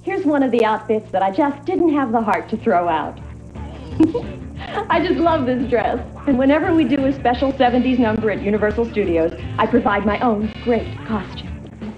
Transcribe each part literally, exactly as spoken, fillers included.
Here's one of the outfits that I just didn't have the heart to throw out. I just love this dress. And whenever we do a special seventies number at Universal Studios, I provide my own great costume.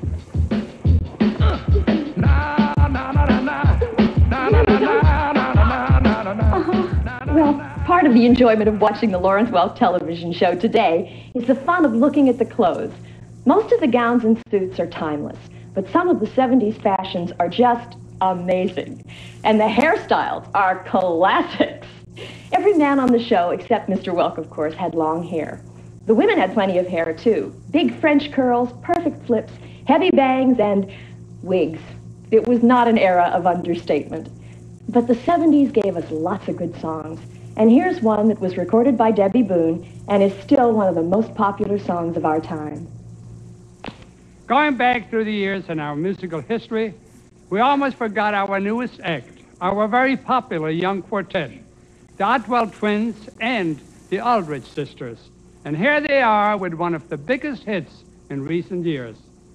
Uh-huh. Well, part of the enjoyment of watching the Lawrence Welk television show today is the fun of looking at the clothes. Most of the gowns and suits are timeless, but some of the seventies fashions are just amazing. And the hairstyles are classics. Every man on the show, except Mister Welk, of course, had long hair. The women had plenty of hair, too. Big French curls, perfect flips, heavy bangs, and wigs. It was not an era of understatement. But the seventies gave us lots of good songs. And here's one that was recorded by Debbie Boone and is still one of the most popular songs of our time. Going back through the years in our musical history, we almost forgot our newest act, our very popular young quartet, the Otwell twins and the Aldridge sisters. And here they are with one of the biggest hits in recent years.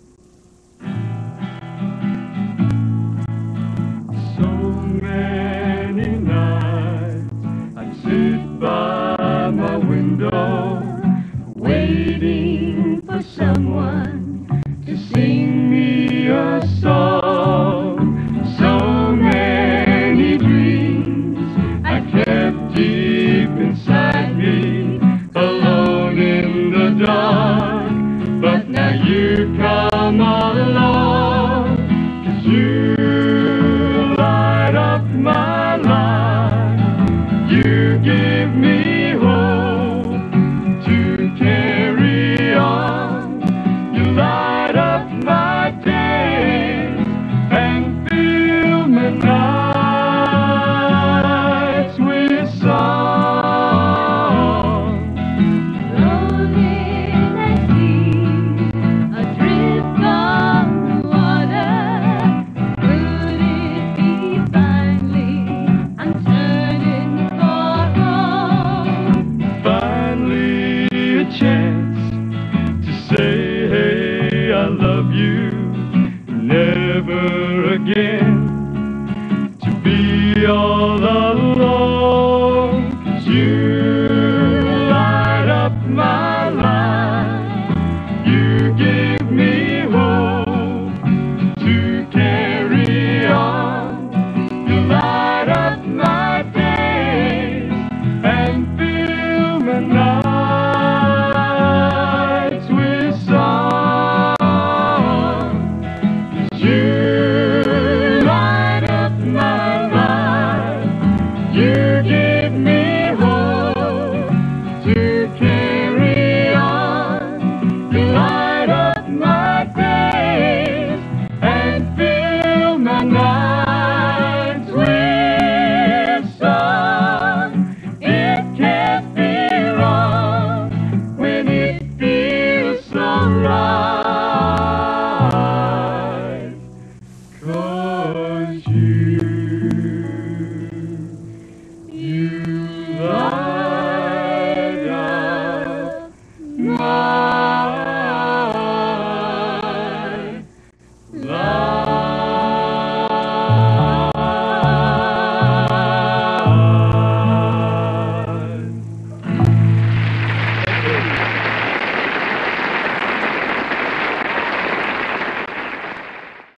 So many nights I'd sit by my window waiting for someone to sing me a song. So many dreams I kept deep inside me, alone in the dark. But now you come all along, 'cause you light up my life. You give me hope to carry on. You light up my days and fill my nights with song. Lonely as I see, adrift on the water. Could it be finally I'm turning for home? Finally a chance to say, hey, I love you. Never again to be all alone.